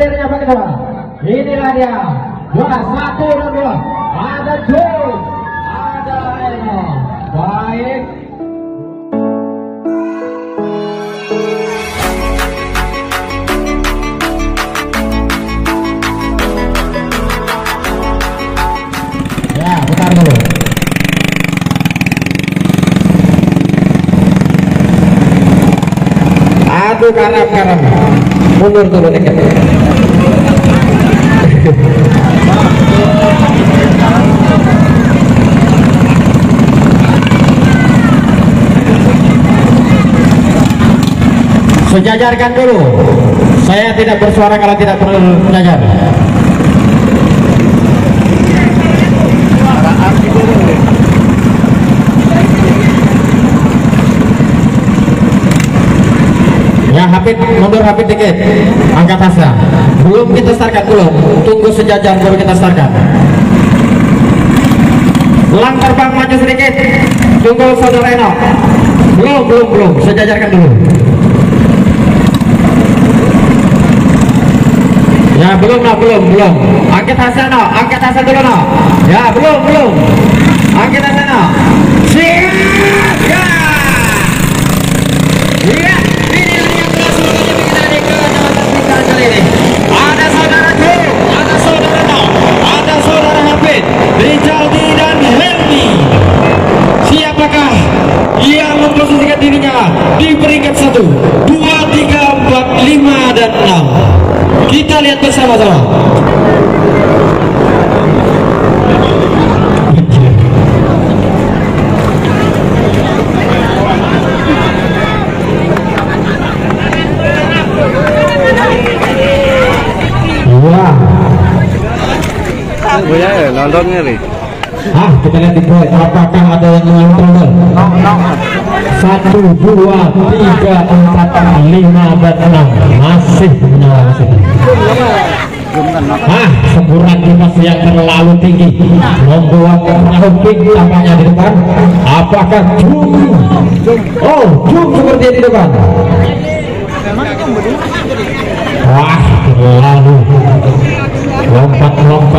hadirnya Pak Ketua. Inilah dia. Juara 1 dan 2. Ada Jun, ada Eno. Baik. Ya, putar dulu. Aduh, karam. Mundur dulu dikit. Sejajarkan dulu. Saya tidak bersuara kalau tidak berjajar. Ya, Hafid, mundur Hafid dikit. Angkat tasnya. Belum kita startkan dulu. Tunggu sejajar baru kita startkan. Belang terbang maju sedikit. Tunggu saudara Eno. Belum. Sejajarkan dulu. Ya, belum. Angkat tasnya no. Angkat tasnya dulu no. Ya, belum. Angkat tasnya no. Siap. Ya. Iya. Ada saudara Jo, ada saudara No, ada saudara Hafid, Rijaldi dan Helmi. Siapakah yang memposisikan dirinya di peringkat 1, 2, 3, 4, 5 dan 6? Kita lihat bersama-sama. Ya, nonton nih. Kita lihat di boy, apakah ada yang mengontrol? 1, 2, 3, 4, 5 dan 6 masih menyala mesin. Semburan kipas yang terlalu tinggi membuat perahu pink tampaknya di depan. Apakah Jum? Oh, Jum seperti di depan. Wah, terlalu lompat.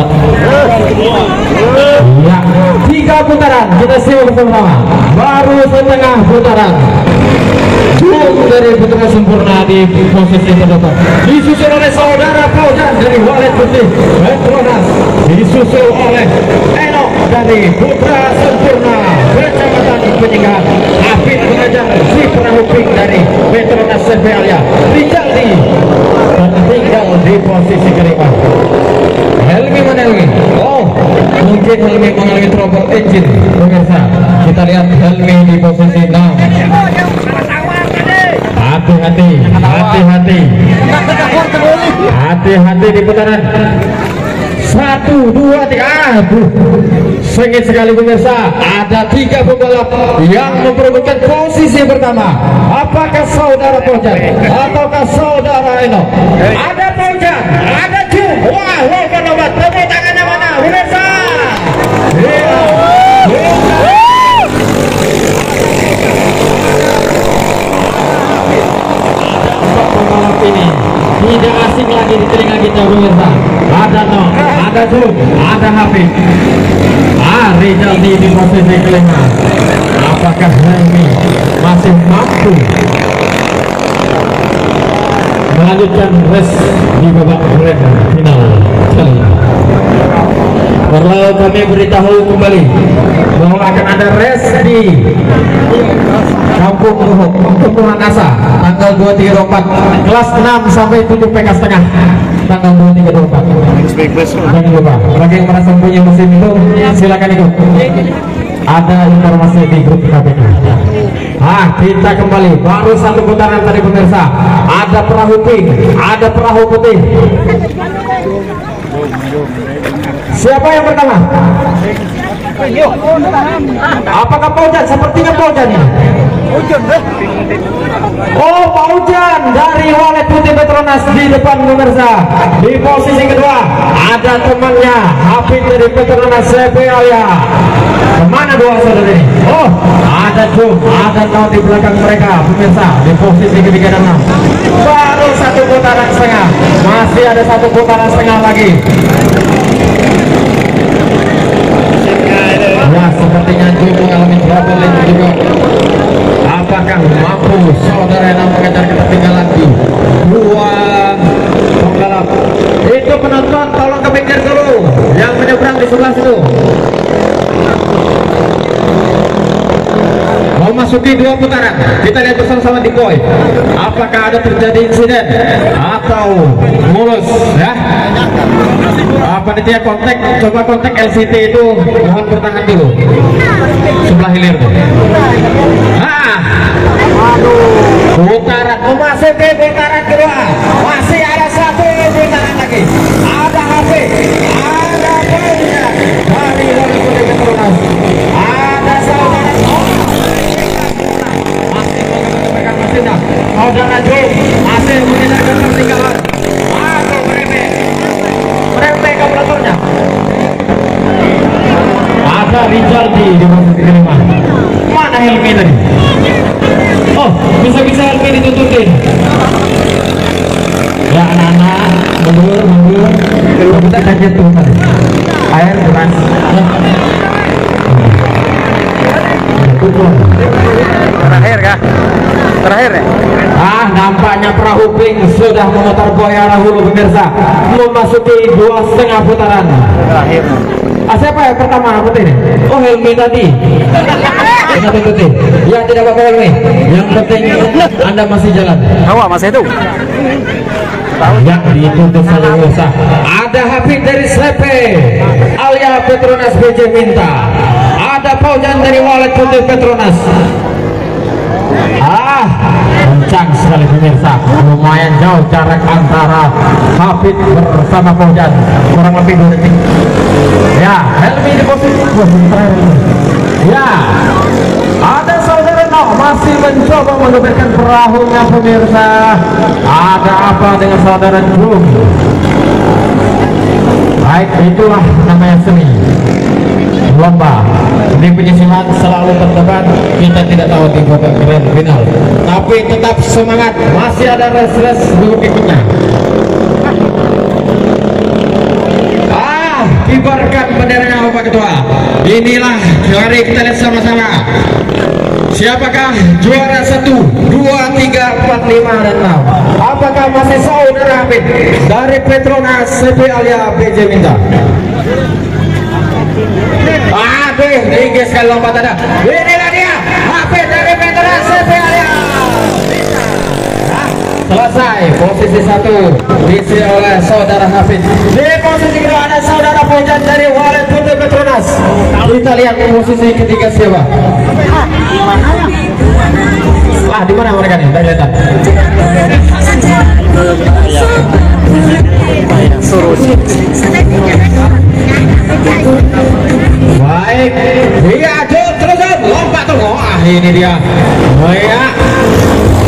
Ya, 3 putaran kita simak bersama. Baru setengah putaran. Jum dari Putra Sempurna di posisi terdepan, disusul oleh saudara Paujan dari Walet Putih Petronas, disusul oleh Eno dari Putra Sempurna Kecamatan Penyinggahan, Hafid mengajar si perahu pink dari Petronas Sebealia, Rijaldi tertinggal di posisi kelima. Helmi menelmi. Oh, mungkin Helmi mengalami trouble engine. Pemirsa, kita lihat Helmi di posisi 6. Hati-hati di putaran 1, 2, 3. Aduh, sengit sekali pemirsa. Ada 3 pembalap yang memperebutkan posisi pertama. Apakah saudara Paujan ataukah saudara Eno? Ada Paujan, ada Jum. Wah, lompat. Tepuk tangannya mana pemirsa? Pembalap ini tidak asing lagi di telinga kita pemirsa. Ada No, ada Jum, ada Hafid, Rijaldi di posisi kelima. Apakah Helmi masih mampu melanjutkan race di babak grand final kali ini? Perlu kami beritahu kembali bahwa akan ada race di Kampung Tumpuhan Asa tanggal 23-24, kelas 6 sampai 7 PK setengah tanggal 23-24. Jangan lupa, bagi yang merasa punya mesin itu silakan ikut. Ada informasi di grup KPK. Kita kembali, baru 1 putaran tadi pemirsa. Ada perahu pink, ada perahu putih. Siapa yang pertama? Apakah Paujan? Sepertinya Paujan ini. Oh, Paujan dari Walet Putih Petronas di depan pemirsa. Di posisi kedua ada temannya Hafid dari Petronas Sebealia. Kemana 2 saudara ini? Oh, ada Jum, ada No di belakang mereka pemirsa di posisi ketiga dan 6. Baru 1 putaran setengah, masih Masih ada 1 putaran setengah lagi. Ya, sepertinya Jum mengalami trouble ini juga. Apakah mampu saudara yang mengejar ketertinggalan di 2 pembalap? Itu penonton tolong ke pinggir dulu, yang menyeberang di sebelah situ. Memasuki 2 putaran, kita lihat bersama-sama di koi. Apakah ada terjadi insiden atau mulus ya? Panitia kontak, coba kontak LCT itu, mohon bertahan dulu sebelah hilir tuh. Nah, putaran memasuki putaran kedua, masih ada 1 putaran lagi. Ada HP, ada poinnya dari Wali Petronas, ada saudara saudara Jo masih mengejar ketertinggalan. Aduh, meremeh kalkulatornya. Ada Rizaldi di posisi kelima. Mana Helmi tadi? Oh, bisa-bisa Helmi ditutupin. Ya anak-anak, mundur. Kita kaget tuh tadi. Air beras. Terakhir kah? Terakhir ya? Nampaknya perahu pink sudah memutar boya arah hulu pemirsa. Memasuki 2,5 putaran. Terakhir. Siapa yang pertama putih ini? Oh, Helmi tadi. Kenapa putih? Ya tidak apa-apa Helmi. Yang penting Anda masih jalan. Awak masih itu? Ya ditutup saja usah. Ada Habib dari Slepe, Alia Petronas BJ Minta. Ada Paujan dari Walet Putih Petronas. Kencang sekali pemirsa, lumayan jauh jarak antara Habib bersama Paujan, kurang lebih 2 detik. Ya, Helmi di posisi terakhir. Ya, ada saudara Nok masih mencoba mengebetkan perahunya pemirsa. Ada apa dengan saudara Jum? Baik, itulah namanya seni lomba. Di penyisihan selalu terdebat, kita tidak tahu di babak grand final, tapi tetap semangat, masih ada race berikutnya. Kibarkan benderanya Bapak Ketua. Inilah, mari kita lihat sama-sama. Siapakah juara 1, 2, 3, 4, 5, dan 6? Apakah masih saudara Habib dari Petronas CP Alia BJ Minta? Aduh, tinggi sekali lompatannya. Inilah dia, Habib dari Petronas CP Alia. Selesai, posisi 1 diisi oleh saudara Habib. Di posisi kedua ada saudara Paujan dari Walet Putih Petronas. Kita lihat posisi ketiga siapa? Di mana mereka nih? Dari lihat. Baik, iya terus lompat tuh. Ini dia. Oh ya.